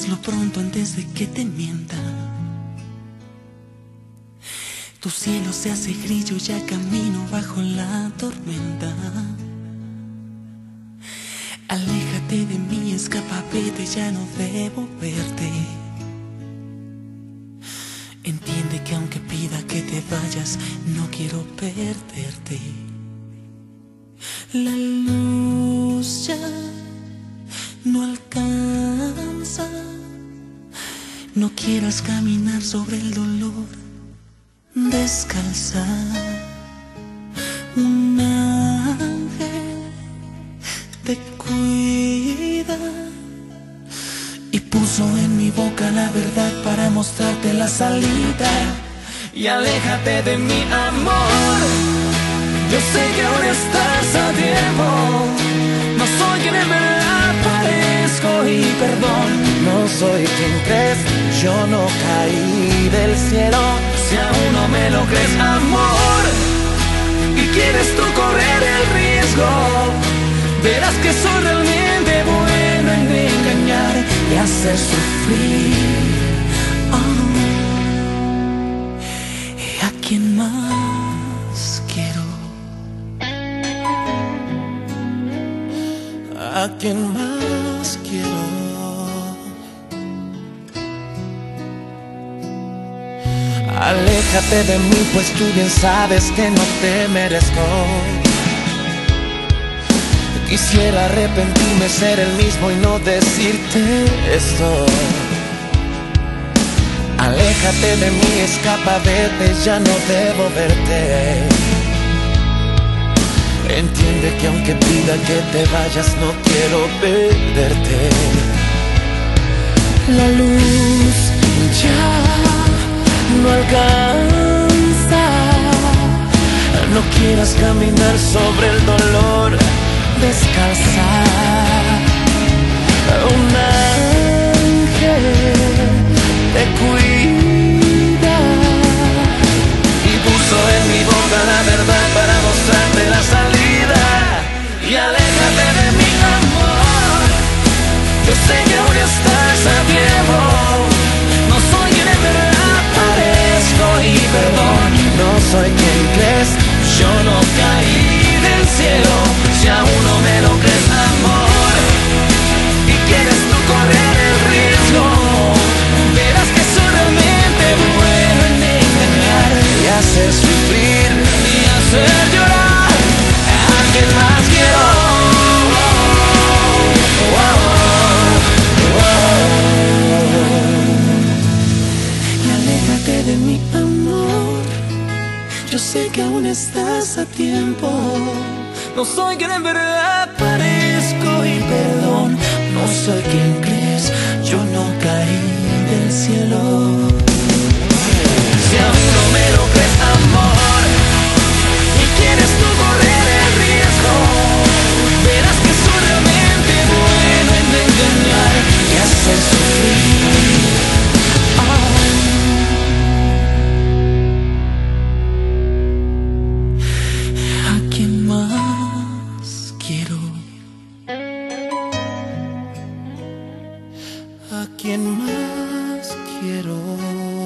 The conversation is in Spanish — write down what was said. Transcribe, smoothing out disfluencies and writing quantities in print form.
Hagámoslo pronto antes de que te mienta. Tu cielo se hace grillo, ya camino bajo la tormenta. Aléjate de mí, escapa, vete, ya no debo verte. Entiende que aunque pida que te vayas, no quiero perderte. La luz ya no alcanza. No quieras caminar sobre el dolor descalza. Un ángel te cuida y puso en mi boca la verdad para mostrarte la salida. Y aléjate de mi amor, yo sé que aún estás a tiempo. No soy quien en verdad parezco y perdón, no soy quien crees, yo no caí del cielo. Si aún no me lo crees, amor, y quieres tú correr el riesgo, verás que soy realmente bueno en engañar y hacer sufrir. ¿Y a quién más quiero? ¿A quién más quiero? Aléjate de mí, pues tú bien sabes que no te merezco. Quisiera arrepentirme, ser el mismo y no decirte esto. Aléjate de mí, escapa, vete, ya no debo verte. Entiende que aunque pida que te vayas, no quiero perderte. La luz ya no alcanza. No quieras caminar sobre el dolor descalza. Un ángel te cuida y puso en mi boca la verdad para mostrarte la salida. Y aléjate de mi amor, yo sé que aún estás a tiempo. No soy quien en verdad parezco y perdón, no soy quien crees, yo no caí del cielo. Si aún no me lo crees, amor, y quieres tú correr el riesgo, verás que soy realmente bueno en engañar y hacer sufrir y hacer llorar. ¿A quién más quiero? Y aléjate de mi amor, yo sé que aún estás a tiempo. No soy quien en verdad parezco y perdón, no soy quien crees, yo no caí del cielo. Si aún no me lo crees, amor, y quieres tú correr el riesgo, verás que soy realmente bueno en engañar y hacer sufrir. ¿A quién más quiero? ¿A quién más quiero?